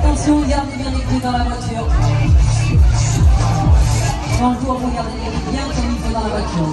Attention, gardez bien les clés dans la voiture. Bonjour, vous gardez les clés bien comme il faut dans la voiture.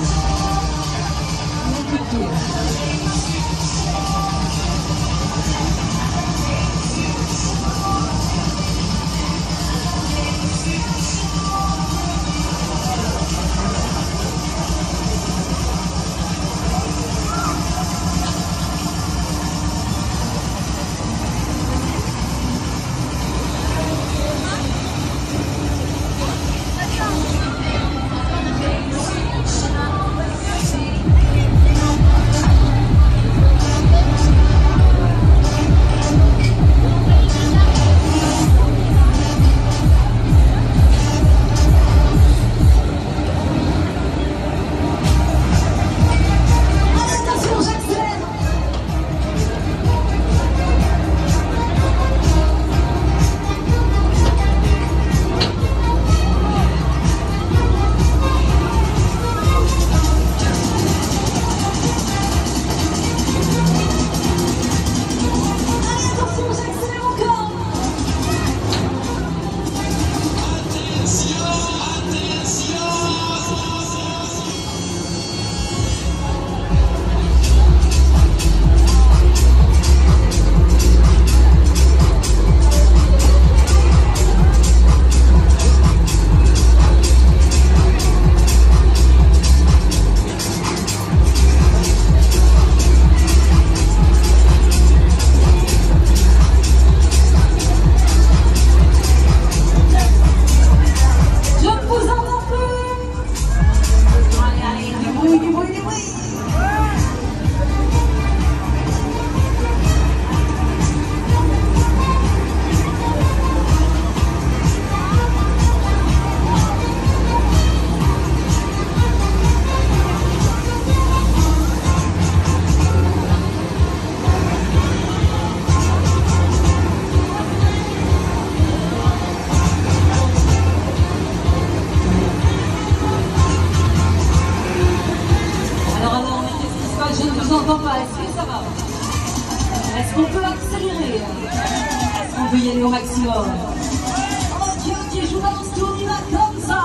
Est-ce qu'on peut accélérer? Est-ce qu'on peut y aller au maximum? Ok, je vous lance tout, on y va comme ça.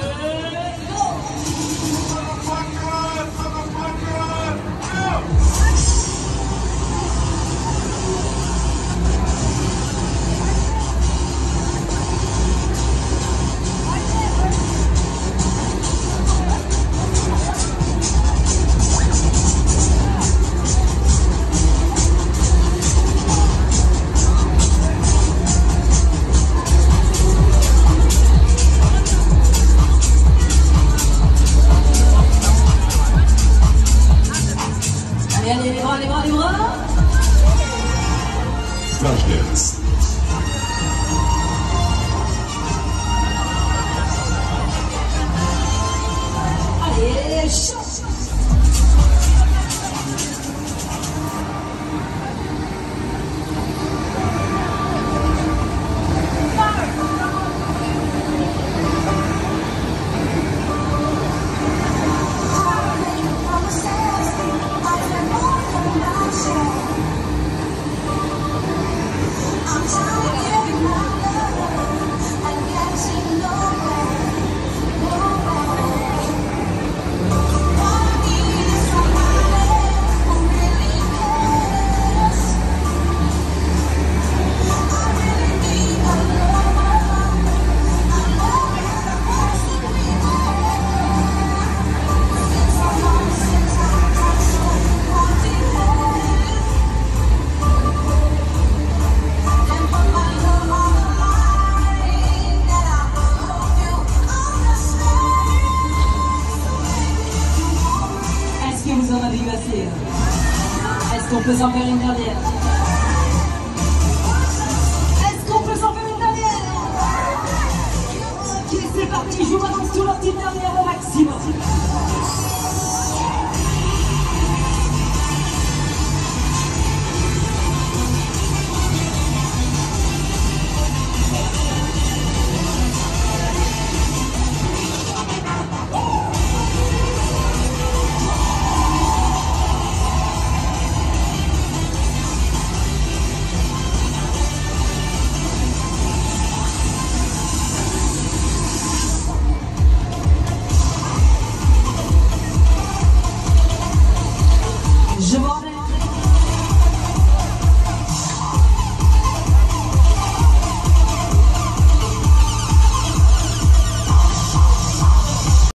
Allez, les bras, les bras, les bras. Flashdance. Allez, chaud. Vous en avez eu assez? Est-ce qu'on peut s'en faire une dernière? Est-ce qu'on peut s'en faire une dernière? Ok, c'est parti, je vous balance tout leur petite dernière au maximum. Je vois